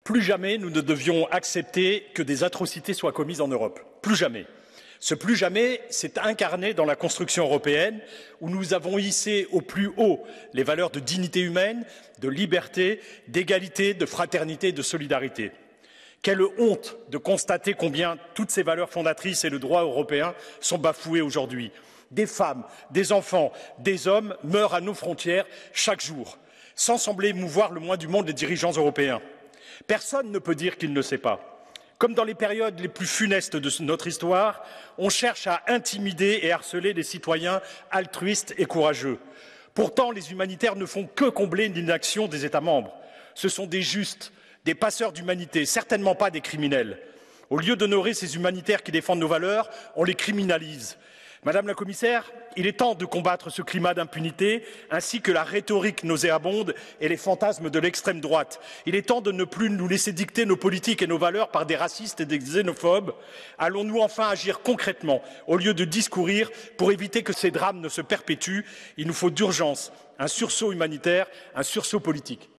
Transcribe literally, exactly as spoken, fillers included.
Plus jamais nous ne devions accepter que des atrocités soient commises en Europe. Plus jamais. Ce plus jamais s'est incarné dans la construction européenne où nous avons hissé au plus haut les valeurs de dignité humaine, de liberté, d'égalité, de fraternité, de solidarité. Quelle honte de constater combien toutes ces valeurs fondatrices et le droit européen sont bafoués aujourd'hui. Des femmes, des enfants, des hommes meurent à nos frontières chaque jour, sans sembler mouvoir le moins du monde les dirigeants européens. Personne ne peut dire qu'il ne sait pas. Comme dans les périodes les plus funestes de notre histoire, on cherche à intimider et harceler les citoyens altruistes et courageux. Pourtant, les humanitaires ne font que combler l'inaction des États membres. Ce sont des justes, des passeurs d'humanité, certainement pas des criminels. Au lieu d'honorer ces humanitaires qui défendent nos valeurs, on les criminalise. Madame la Commissaire, il est temps de combattre ce climat d'impunité, ainsi que la rhétorique nauséabonde et les fantasmes de l'extrême droite. Il est temps de ne plus nous laisser dicter nos politiques et nos valeurs par des racistes et des xénophobes. Allons-nous enfin agir concrètement, au lieu de discourir, pour éviter que ces drames ne se perpétuent? Il nous faut d'urgence un sursaut humanitaire, un sursaut politique.